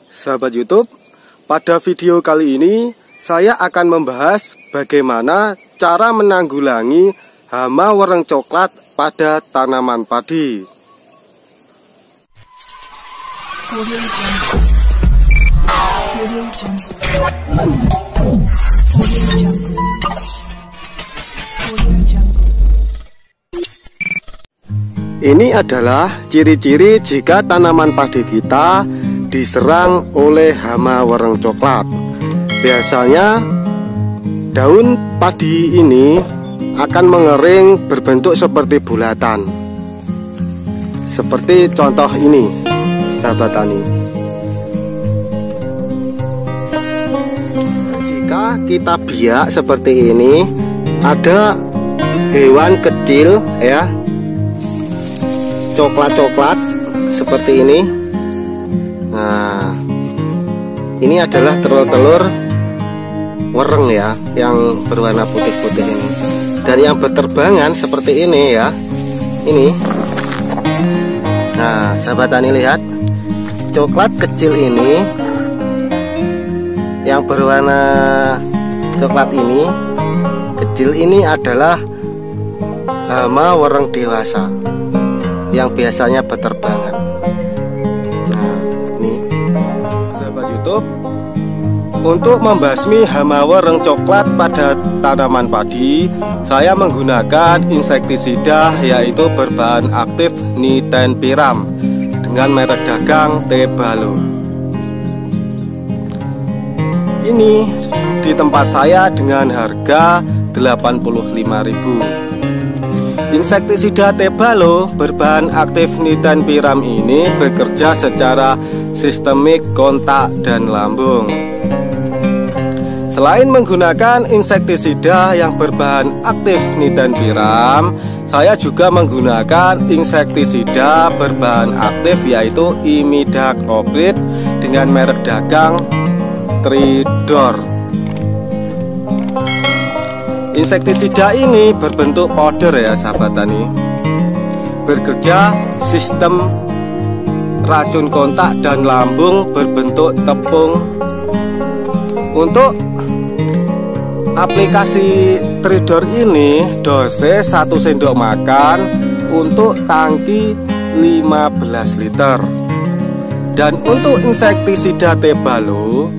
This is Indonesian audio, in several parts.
Sahabat YouTube, pada video kali ini saya akan membahas bagaimana cara menanggulangi hama wereng coklat pada tanaman padi. Ini adalah ciri-ciri jika tanaman padi kita diserang oleh hama wereng coklat. Biasanya daun padi ini akan mengering berbentuk seperti bulatan. Seperti contoh ini, sahabat tani. Jika kita biak seperti ini, ada hewan kecil ya, coklat-coklat seperti ini. Nah, ini adalah telur-telur wereng ya, yang berwarna putih-putih ini. Dan yang berterbangan seperti ini ya, ini. Nah, sahabat tani lihat, coklat kecil ini, yang berwarna coklat ini, kecil ini adalah hama wereng dewasa yang biasanya berterbangan. Untuk membasmi hama wereng coklat pada tanaman padi, saya menggunakan insektisida yaitu berbahan aktif nitenpiram dengan merek dagang Tebalo. Ini di tempat saya dengan harga 85.000. Insektisida Tebalo berbahan aktif nitenpiram ini bekerja secara sistemik kontak dan lambung. Selain menggunakan insektisida yang berbahan aktif nitenpiram, saya juga menggunakan insektisida berbahan aktif yaitu imidacloprid dengan merek dagang Tridor. Insektisida ini berbentuk powder ya sahabat tani. Bekerja sistem racun kontak dan lambung berbentuk tepung. Untuk aplikasi Tridor ini dosis 1 sendok makan untuk tangki 15 liter. Dan untuk insektisida Tebalo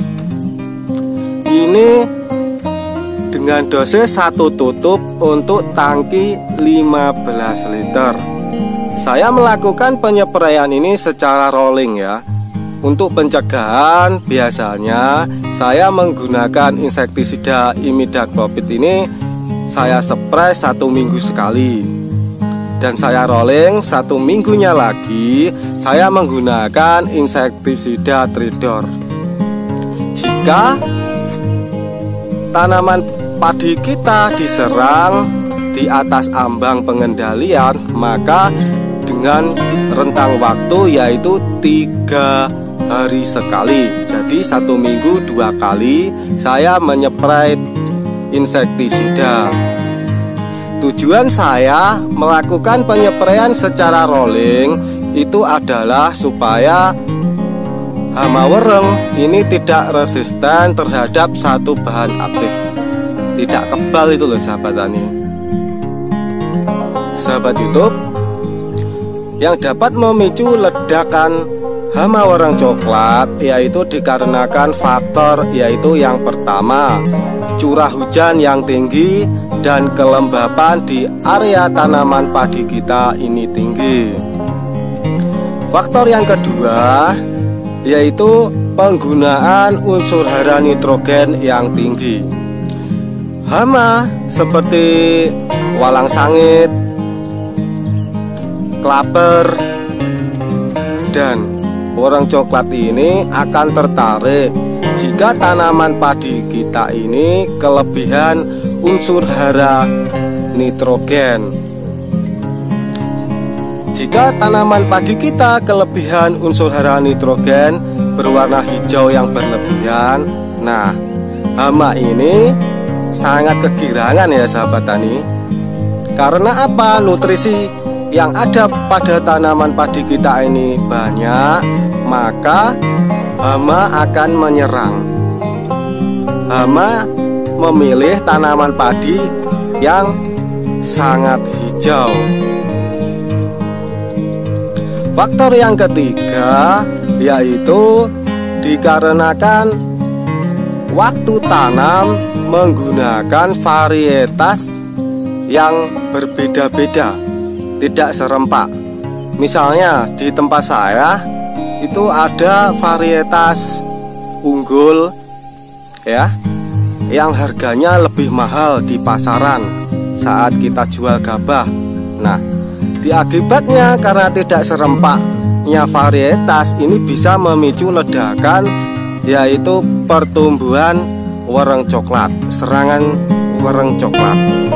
ini dengan dosis 1 tutup untuk tangki 15 liter. Saya melakukan penyepraian ini secara rolling ya. Untuk pencegahan biasanya saya menggunakan insektisida imidacloprid ini saya spray 1 minggu sekali. Dan saya rolling 1 minggunya lagi saya menggunakan insektisida Tridor. Jika tanaman padi kita diserang di atas ambang pengendalian, maka dengan rentang waktu yaitu 3 hari sekali. Jadi 1 minggu 2 kali saya menyeprai insektisida. Tujuan saya melakukan penyepraian secara rolling itu adalah supaya hama wereng ini tidak resisten terhadap satu bahan aktif, tidak kebal itu loh sahabat tani. Sahabat YouTube, yang dapat memicu ledakan hama wereng coklat yaitu dikarenakan faktor yaitu yang pertama, curah hujan yang tinggi dan kelembapan di area tanaman padi kita ini tinggi. Faktor yang kedua yaitu penggunaan unsur hara nitrogen yang tinggi. Hama seperti walang sangit, klaper, dan wereng coklat ini akan tertarik jika tanaman padi kita ini kelebihan unsur hara nitrogen. Jika tanaman padi kita kelebihan unsur hara nitrogen berwarna hijau yang berlebihan, nah hama ini sangat kegirangan ya sahabat tani. Karena apa? Nutrisi yang ada pada tanaman padi kita ini banyak, maka hama akan menyerang. Hama memilih tanaman padi yang sangat hijau. Faktor yang ketiga yaitu dikarenakan waktu tanam menggunakan varietas yang berbeda-beda, tidak serempak. Misalnya di tempat saya itu ada varietas unggul ya, yang harganya lebih mahal di pasaran saat kita jual gabah. Nah, akibatnya karena tidak serempaknya varietas ini bisa memicu ledakan, yaitu pertumbuhan wereng coklat, serangan wereng coklat.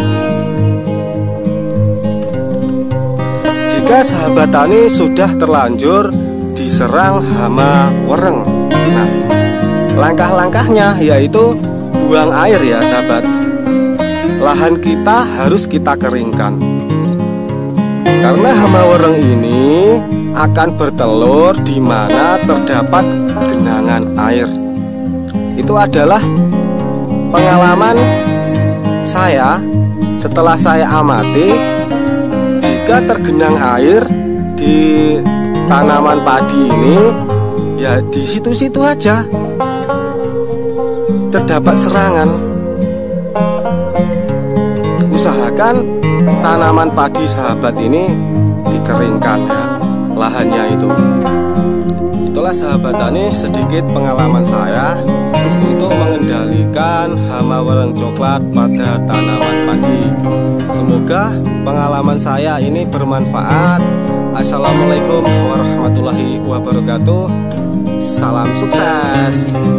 Jika sahabat tani sudah terlanjur diserang hama wereng, nah langkah-langkahnya yaitu buang air ya sahabat. Lahan kita harus kita keringkan, karena hama wereng ini akan bertelur di mana terdapat genangan air. Itu adalah pengalaman saya setelah saya amati. Jika tergenang air di tanaman padi ini, ya di situ-situ aja terdapat serangan. Usahakan tanaman padi sahabat ini dikeringkan ya, lahannya itu. Itulah sahabat tani sedikit pengalaman saya untuk mengendalikan hama wereng coklat pada tanaman padi. Semoga pengalaman saya ini bermanfaat. Assalamualaikum warahmatullahi wabarakatuh. Salam sukses.